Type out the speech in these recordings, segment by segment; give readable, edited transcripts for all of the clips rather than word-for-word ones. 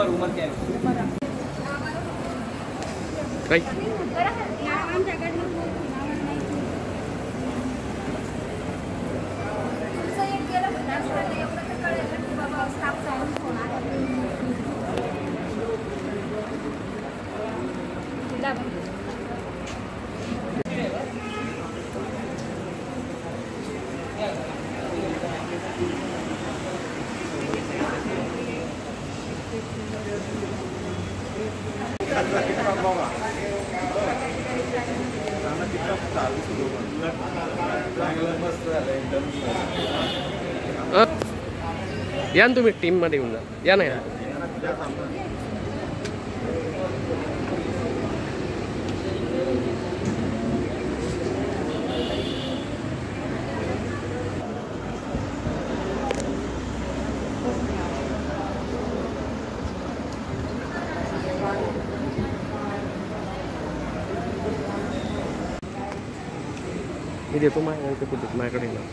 या ना तुम्ही टीम मध्ये येऊन जा, या ना. मी देतो माझ्याकडे ना.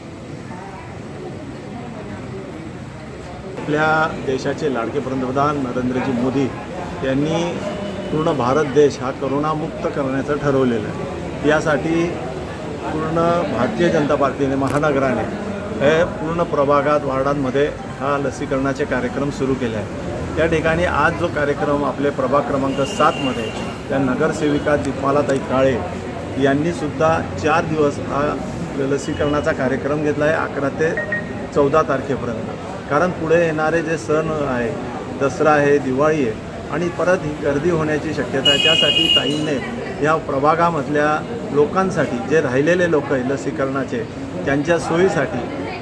आपल्या देशाचे लाडके पंतप्रधान नरेंद्रजी मोदी यांनी पूर्ण भारत देश हा करोनामुक्त करण्याचं ठरवलेलं आहे. यासाठी पूर्ण भारतीय जनता पार्टीने महानगराने हे पूर्ण प्रभागात वार्डांमध्ये हा लसीकरणाचे कार्यक्रम सुरू केले आहे. त्या ठिकाणी आज जो कार्यक्रम आपले प्रभाग क्रमांक 7मध्ये त्या नगरसेविका दीपमालाताई काळे यांनीसुद्धा 4 दिवस हा लसीकरणाचा कार्यक्रम घेतला आहे, 11 ते 14 तारखेपर्यंत. कारण पुढे येणारे जे सण आहे, दसरा आहे, दिवाळी आहे आणि परत ही गर्दी होण्याची शक्यता आहे. त्यासाठी ताईंनी या प्रभागामधल्या लोकांसाठी जे राहिलेले लोक आहे लसीकरणाचे त्यांच्या सोयीसाठी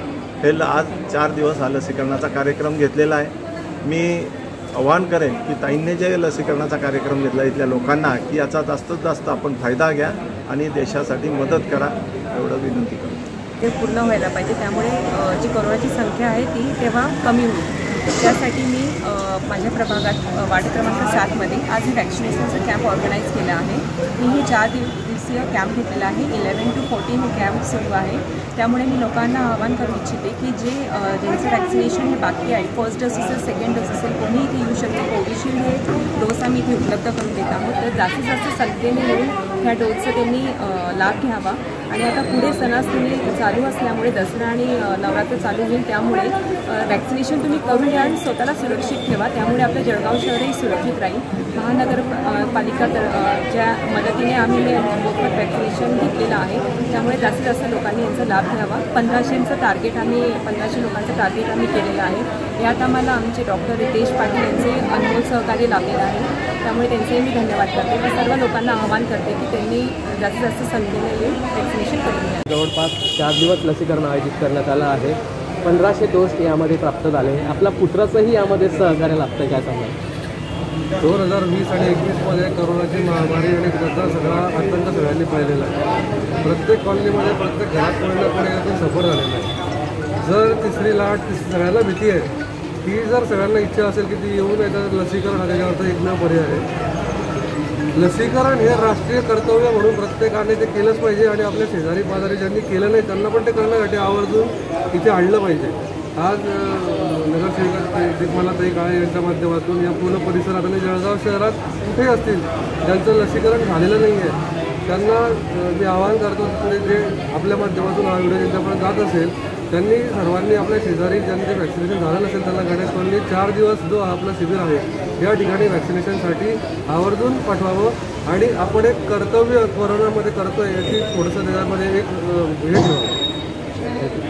हे आज 4 दिवस हा लसीकरणाचा कार्यक्रम घेतलेला आहे. मी आवाहन करेन की ताईंनी जे लसीकरणाचा कार्यक्रम घेतला इथल्या लोकांना की याचा जास्तीत जास्त आपण फायदा घ्या आणि देशासाठी मदत करा, एवढं विनंती करतो. ते पूर्ण व्हायला पाहिजे, त्यामुळे जी कोरोनाची संख्या आहे ती तेव्हा कमी होईल. त्यासाठी मी माझ्या प्रभागात वार्ड क्रमांक 7मध्ये आज हे वॅक्सिनेशनचा कॅम्प ऑर्गनाईज केला आहे. मी हे 4 दिवसीय कॅम्प घेतलेला आहे. 11 to 14 हे कॅम्प सुरू आहे. त्यामुळे मी लोकांना आवाहन करू इच्छिते की ज्यांचं वॅक्सिनेशन हे बाकी आहे, फर्स्ट डोस असेल, सेकंड डोस असेल, कोणीही इथे येऊ शकते. कोविशिल्ड हे डोस आम्ही इथे उपलब्ध करून देत आहोत. तर जास्तीत जास्त संख्येने येऊन ह्या डोसचा त्यांनी लाभ घ्यावा. आणि आता पुढे सणासुदी चालू असल्यामुळे दसरा आणि नवरात्र चालू होईल, त्यामुळे वॅक्सिनेशन तुम्ही करून घ्या आणि स्वतःला सुरक्षित ठेवा. त्यामुळे आपलं जळगाव शहरही सुरक्षित राहील. महानगरपालिका ज्या मदतीने आम्ही हे मोफत वॅक्सिनेशन घेतलेलं आहे, त्यामुळे जास्तीत जास्त लोकांनी यांचा लाभ घ्यावा. 1500चं टार्गेट 1500 लोकांचं टार्गेट आम्ही केलेलं आहे. यात आम्हाला आमचे डॉक्टर रितेश पाटील यांचे अनमोल सहकार्य लाभलेलं आहे. त्यामुळे त्यांचेही मी धन्यवाद करते. मी सर्व लोकांना आवाहन करते की त्यांनी जास्तीत जास्त संख्येने येऊन वॅक्सिनेशन करून घ्या. जवळपास 4 दिवस लसीकरण आयोजित करण्यात आलं आहे. 1500 डोस यामध्ये प्राप्त झाले. आपल्या पुत्राचंही यामध्ये सहकार्य लाभतं, काय सांगाल? 2020 आणि 21मध्ये कोरोनाची महामारी आणि त्याचा सगळा आतंक सगळ्यांनी पाहिलेला आहे. प्रत्येक कॉलनीमध्ये प्रत्येक घरात कोणी ना कोणी यातून सफर झालेला आहे. जर तिसरी लाट सगळ्यांना भीती आहे, ती जर सगळ्यांना इच्छा असेल की ती येऊन येतात लसीकरण हा त्याच्यावरचा एकमेव पर्याय आहे. लसीकरण हे राष्ट्रीय कर्तव्य म्हणून प्रत्येकाने ते केलंच पाहिजे आणि आपल्या शेजारी पाजारी ज्यांनी केलं नाही त्यांना पण ते करण्यासाठी आवर्जून इथे आणलं पाहिजे. आज नगरसेविका दीपमालाताई काळे यांच्या माध्यमातून या पूर्ण परिसरात आणि जळगाव शहरात कुठेही असतील ज्यांचं लसीकरण झालेलं नाही आहे त्यांना मी आवाहन करतो की जे आपल्या माध्यमातून हा व्हिडिओ ज्यांच्यापर्यंत जात असेल त्यांनी सर्वांनी आपल्या शेजारी ज्यांनी ते वॅक्सिनेशन झालं नसेल त्यांना गणेश कॉलनी 4 दिवस जो आपला शिबिर आहे या ठिकाणी वॅक्सिनेशनसाठी आवर्जून पाठवावं. आणि आपण एक कर्तव्य कोरोनामध्ये करतो आहे याची थोडंसं त्याच्यामध्ये एक हे ठेवावं.